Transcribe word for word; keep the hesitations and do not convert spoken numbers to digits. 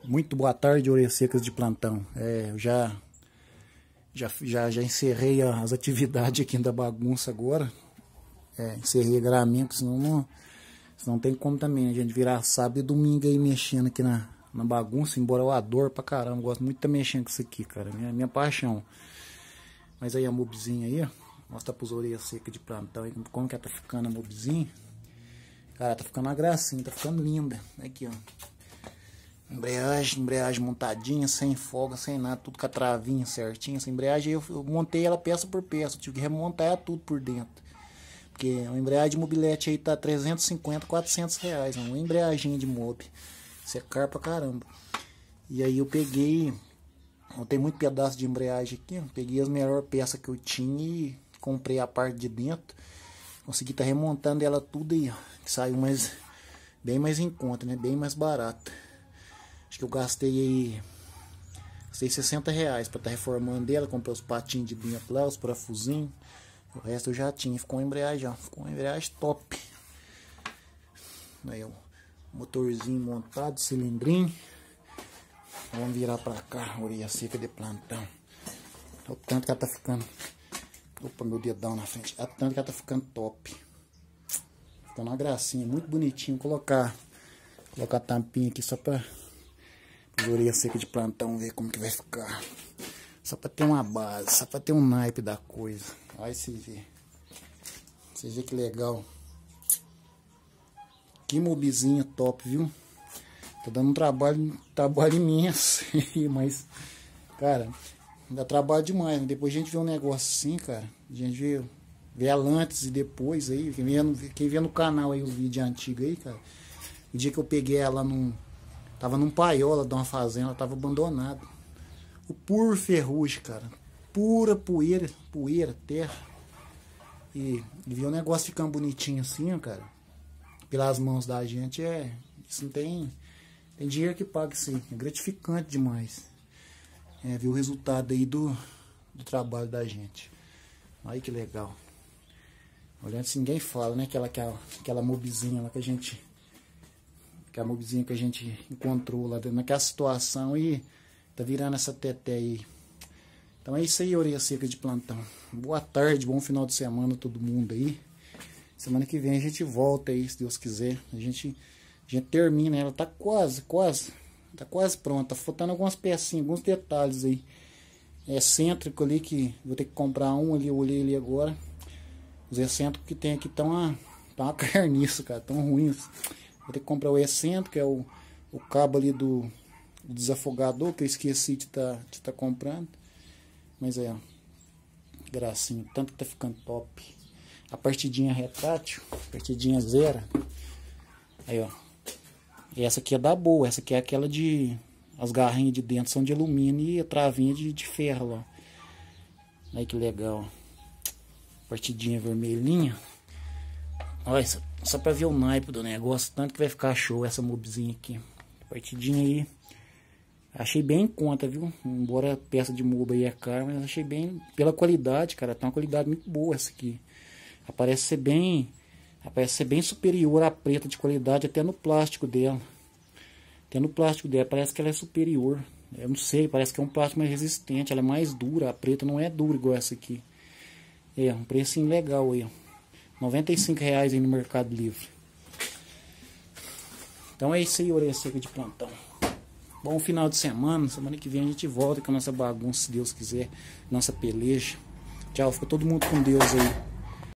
Muito boa tarde, orelhas secas de plantão. É, eu já, já, já, já encerrei as atividades aqui da bagunça agora. É, encerrei a graminha, senão não, senão não tem como também a gente virar sábado e domingo aí mexendo aqui na, na bagunça. Embora eu adoro pra caramba, gosto muito de estar mexendo com isso aqui, cara. Minha, minha paixão. Mas aí a mobzinha aí, ó. Mostra pros orelhas secas de plantão aí como que ela tá ficando a mobzinha. Cara, tá ficando uma gracinha, tá ficando linda. Aqui, ó. Embreagem, embreagem montadinha, sem folga, sem nada, tudo com a travinha certinha. Essa embreagem eu, eu montei ela peça por peça, eu tive que remontar ela tudo por dentro. Porque a embreagem de mobilete aí tá trezentos e cinquenta, quatrocentos reais, uma embreagem de mob. Isso é caro pra caramba. E aí eu peguei, eu tenho muito pedaço de embreagem aqui, peguei as melhores peças que eu tinha e comprei a parte de dentro. Consegui estar tá remontando ela tudo aí, ó, que saiu mais, bem mais em conta, né? Bem mais barato. Acho que eu gastei aí gastei sessenta reais para estar tá reformando ela. Comprei os patinhos de dentro lá, os parafusinhos. O resto eu já tinha. Ficou uma embreagem, ó. Ficou uma embreagem top. Aí o motorzinho montado, cilindrinho. Vamos virar para cá, orelha seca de plantão. O tanto que ela tá ficando. Opa, meu dedão na frente. O tanto que ela tá ficando top. Ficando uma gracinha, muito bonitinho. Colocar, colocar a tampinha aqui só para orelha seca de plantão, ver como que vai ficar. Só pra ter uma base, só pra ter um naipe da coisa. Aí você vê. Você vê que legal. Que mobzinha top, viu? Tá dando um trabalho, trabalho imenso. Mas, cara, dá trabalho demais. Depois a gente vê um negócio assim, cara. A gente vê, vê ela antes e depois aí. Quem vê, no, quem vê no canal aí os vídeos antigos aí, cara. O dia que eu peguei ela num... Tava num paiola de uma fazenda, tava abandonado. O puro ferrugem, cara. Pura poeira, poeira, terra. E, e ver o negócio ficando bonitinho assim, ó, cara. Pelas mãos da gente, é... Isso não tem... Tem dinheiro que paga isso aí. É gratificante demais. É, ver o resultado aí do, do trabalho da gente. Aí que legal. Olhando se ninguém fala, né? Aquela, aquela, aquela mobzinha lá que a gente... Que é a mobzinha que a gente encontrou lá dentro, naquela situação e tá virando essa teté aí. Então é isso aí, orelha seca de plantão. Boa tarde, bom final de semana a todo mundo aí. Semana que vem a gente volta aí, se Deus quiser. A gente, a gente termina ela, tá quase, quase, tá quase pronta. Tá faltando algumas pecinhas, alguns detalhes aí. É excêntrico ali que vou ter que comprar um ali, eu olhei ali agora. Os excêntricos que tem aqui estão uma, tá uma carniça, cara, tão ruins. Vou ter que comprar o excêntrico, que é o, o cabo ali do, do desafogador, que eu esqueci de estar tá, de tá comprando. Mas é, ó, gracinha, tanto que tá ficando top. A partidinha retrátil, partidinha zero. Aí, ó. E essa aqui é da boa, essa aqui é aquela de... As garrinhas de dentro são de alumínio e a travinha de, de ferro lá. Aí que legal. Partidinha vermelhinha. Olha, só, só pra ver o naipe do negócio, tanto que vai ficar show essa mobzinha aqui. Partidinha aí. Achei bem em conta, viu? Embora a peça de mob aí é cara, mas achei bem... Pela qualidade, cara, tem uma qualidade muito boa essa aqui. Parece ser bem... Parece ser bem superior à preta de qualidade, até no plástico dela. Até no plástico dela, parece que ela é superior. Eu não sei, parece que é um plástico mais resistente, ela é mais dura. A preta não é dura igual essa aqui. É, um precinho legal aí, ó. noventa e cinco reais aí no Mercado Livre. Então é isso aí, orelha seca de plantão. Bom final de semana. Semana que vem a gente volta com a nossa bagunça, se Deus quiser. Nossa peleja. Tchau, fica todo mundo com Deus aí.